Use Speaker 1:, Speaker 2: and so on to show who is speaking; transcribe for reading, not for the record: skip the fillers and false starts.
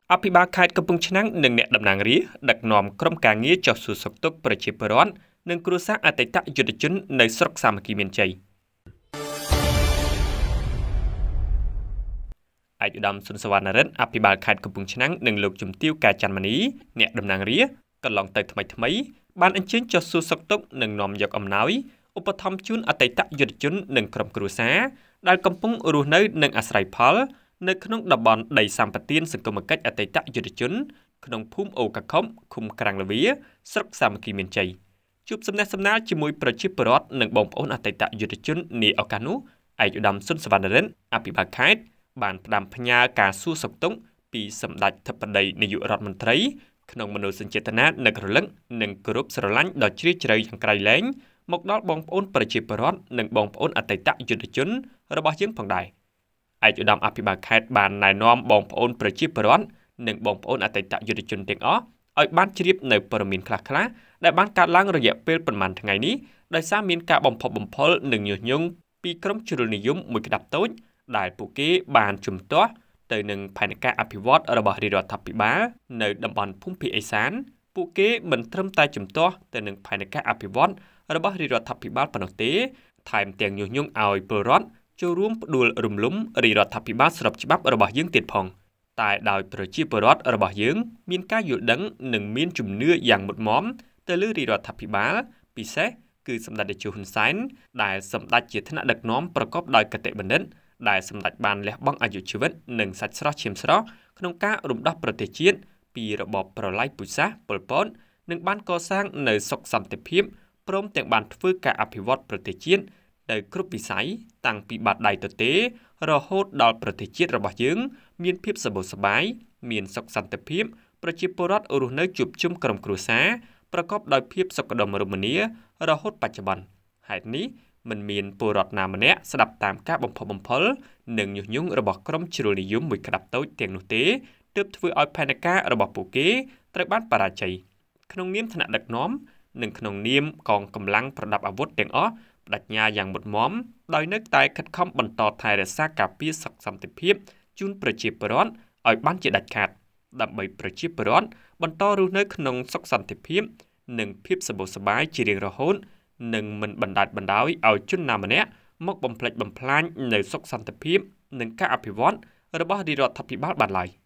Speaker 1: អភិបាលខេត្តកំពង់ឆ្នាំងនិងអ្នកតំណាងរាស្ត្រដឹកនាំក្រុមការងារចុះសួរសុខទុក្ខប្រជាពលរដ្ឋនិងគ្រួសារអតីតយុទ្ធជននៅស្រុកសាមគ្គីមានជ័យឯកឧត្តមសុនសវណ្ណរិទ្ធអភិបាលខេត្តកំពង់ឆ្នាំងនិងលោកជំទាវកាច័ន្ទមនីអ្នកតំណាងរាស្ត្រកន្លងទៅថ្មីបានអញ្ជើញចុះសួរសុខទុក្ខនិងនាំយកអំណោយឧបត្ថម្ភជូនអតីតយុទ្ធជននិងក្រុមគ្រួសារដែលកំពុងរស់នៅនិងអាស្រ័យផលនៅក្នុងតំបន់ដីសម្បត្តិសង្គមគិច្ចអតីតយុទ្ធជនក្នុងភូមិអូកាខុមឃុំក្រាំងលវាស្រុកសាមគ្គីមានជ័យជួបសំណេះសំណាលជាមួយប្រជាពលរដ្ឋនិងបងប្អូនអតីតយុទ្ធជននាឱកាសនោះឯកឧត្តមសុនសវណ្ណរិទ្ធអភិបាលខេត្តបានផ្ដាំផ្ញើការសួរសុខទុក្ខពីសម្ដេចធិបតីនាយករដ្ឋមន្ត្រីក្នុងមនោសញ្ចេតនានឹករលឹកនិងគោរពស្រឡាញ់ដ៏ជ្រាលជ្រៅយ៉ាងក្រៃលែងមកដល់បងប្អូនប្រជាពលរដ្ឋនិងបងប្អូនអតីតយុទ្ធជនរបស់យើងផងដែរឯកឧត្តមអភិបាលខេត្តបានណែនាំបងប្អូនប្រជាពលរដ្ឋនិងបងប្អូនអតីតយុទ្ធជនទាំងអស់ឲ្យបានជ្រាបនៅព័ត៌មានខ្លះៗដែលបានកើតឡើងរយៈពេលប្រមាណថ្ងៃនេះដោយសារមានការបំផុសបំផុលនិងញុះញង់ពីក្រុមជ្រុលនិយមមួយក្តាប់តូចដែលពួកគេបានជំទាស់ទៅនឹងផែនការអភិវឌ្ឍរបស់រាជរដ្ឋាភិបាលនៅតំបន់ភូមិភាគឥសានពួកគេមិនត្រឹមតែជំទាស់ទៅនឹងផែនការអភិវឌ្ឍរបស់រាជរដ្ឋាភិបាលប៉ុណ្ណោះទេថែមទាំងញុះញង់ឲ្យពលរដ្ឋចូលរួមផ្ដួលរំលំរាជរដ្ឋាភិបាលស្របច្បាប់របស់យើងទៀតផងតែដោយប្រជាពលរដ្ឋរបស់យើងមានការយល់ដឹងនិងមានជំនឿយ៉ាងមុតមមទៅលើរាជរដ្ឋាភិបាលពិសេសគឺសម្ដេចតេជោហ៊ុនសែនដែលសម្ដេចជាថ្នាក់ដឹកនាំប្រកបដោយគតិបណ្ឌិតដែលសម្ដេចបានលះបង់អាយុជីវិតនិងសាច់ស្រស់ឈាមស្រស់ក្នុងការរំដោះប្រទេសជាតិពីរបបប្រល័យពូជសាសន៍ប៉ុលពតនិងបានកសាងនៅសុខសន្តិភាពព្រមទាំងបានធ្វើការអភិវឌ្ឍប្រទេសជាតិទៅគ្រប់វិស័យតាំងពីបាតដៃទទេរហូតដល់ប្រទេសជាតិរបស់យើងមានភាពសម្បូរសប្បាយមានសុខសន្តិភាពប្រជាពលរដ្ឋរស់នៅជួបជុំក្រុមគ្រួសារប្រកបដោយភាពសុខដុមរមនារហូតបច្ចុប្បន្នហេតុនេះមិនមានពលរដ្ឋណាម្នាក់ស្ដាប់តាមការបំផុសបំផុលនិងញុះញង់របស់ក្រុមជ្រុលនិយមមួយក្តាប់តូចទាំងនោះទេទើបធ្វើឲ្យផែនការរបស់ពួកគេត្រូវបានបរាជ័យក្នុងនាមថ្នាក់ដឹកនាំនិងក្នុងនាមកងកម្លាំងប្រដាប់អាវុធទាំងអស់បដិញ្ញាយ៉ាងមុតមមដោយនៅតែខិតខំបន្តថែរក្សាការពារសុខសន្តិភាពជូនប្រជាពលរដ្ឋឲ្យបានជាដាច់ខាតដើម្បីប្រជាពលរដ្ឋបន្តរស់នៅក្នុងសុខសន្តិភាពនិងភាពសម្បូរសប្បាយជារៀងរហូតនិងមិនបណ្ដាច់បណ្ដោយឲ្យជនណាម្នាក់មកបំផ្លិចបំផ្លាញនៅសុខសន្តិភាពនិងការអភិវឌ្ឍរបស់រាជរដ្ឋាភិបាលបានឡើយ